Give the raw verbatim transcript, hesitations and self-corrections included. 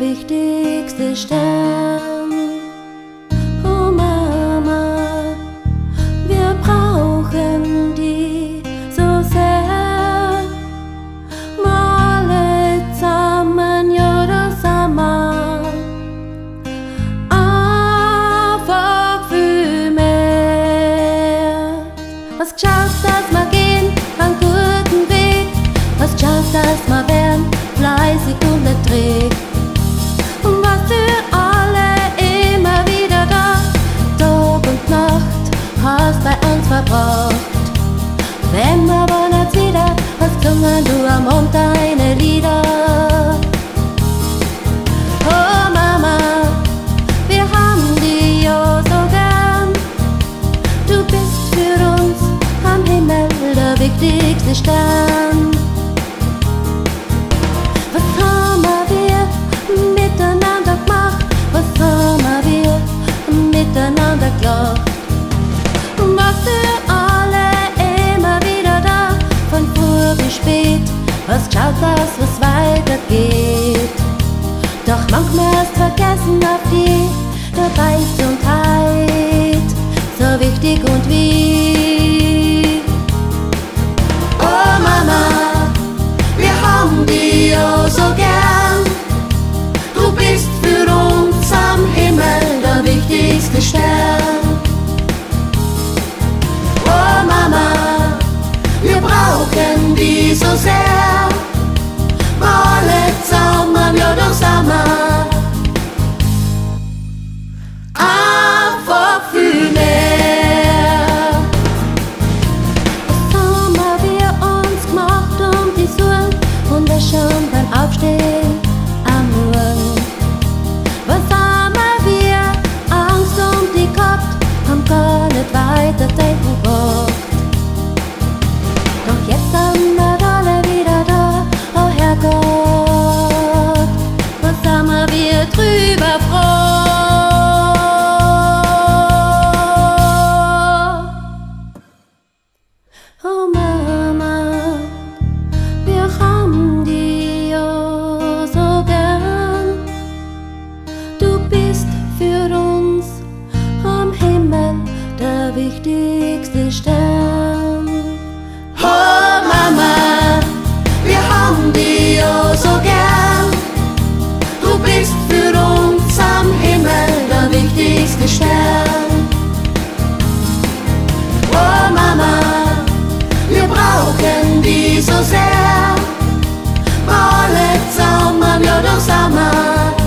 wichtigste Stern. Oh Mama, wir brauchen die so sehr. Mal zusammen, ja, das Sommer. Einfach viel mehr. Was geschaut, dass wir gehen, einen guten Weg. Was geschaut, dass wir werden, fleißig und erträgt. Und was für alle immer wieder da, Tag und Nacht, hast bei uns verbracht. Wenn wir wollen jetzt wieder, was gesungen du am Mond deine Lieder. Oh Mama, wir haben dich ja so gern. Du bist für uns am Himmel der wichtigste Stern. Was haben wir miteinander gemacht? Was haben wir miteinander gelacht? Was für alle immer wieder da, von früh bis spät, was schaut das, was weitergeht. Doch manchmal hast vergessen auf die Dabeisein, so wichtig und wie. Oh Mama, wir haben dich ja so gern. Du bist für uns am Himmel der wichtigste Stern. Oh Mama, wir brauchen dich so sehr. Alle zusammen, ja, doch Sommer. Einfach viel mehr. Was haben wir uns gemacht um die Suchen und das schon beim Aufstehen am Morgen? Was haben wir Angst um die gehabt, haben gar nicht weiter denken gebraucht. Doch jetzt sind wir alle wieder da, oh Herrgott, was haben wir drüber froh. Oh Mama, wir haben dich ja so gern. Du bist für uns am Himmel der wichtigste Stern. Oh Mama, wir haben dich ja so gern. Du bist für uns am Himmel der wichtigste Stern. Oh Mama, wir brauchen dich so sehr. Alle zusammen, ja, doch Sommer.